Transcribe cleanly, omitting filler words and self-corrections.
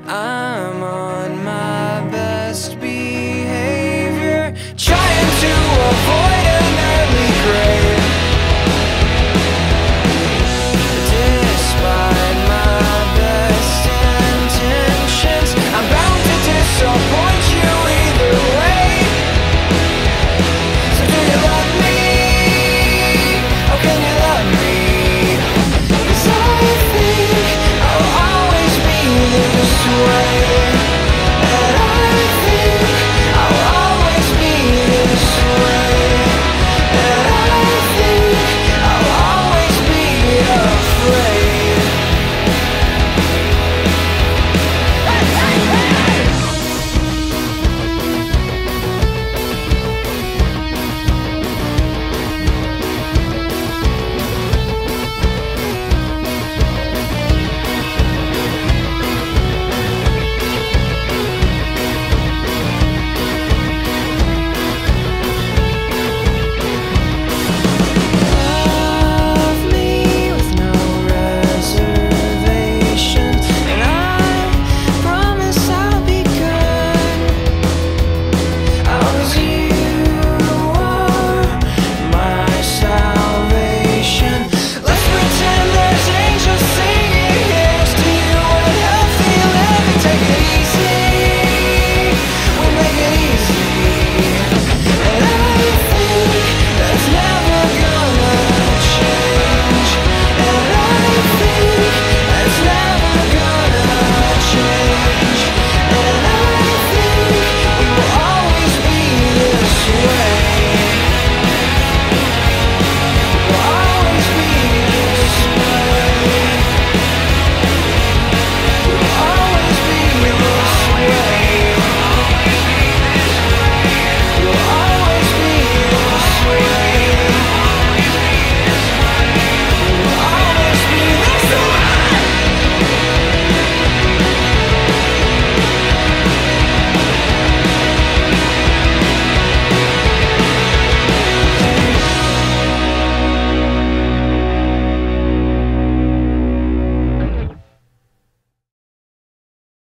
I'm on my best behavior, trying to avoid an early grave. Despite my best intentions, I'm bound to disappoint you either way. So do you love me? Or can you love me? 'Cause I think I'll always be this way.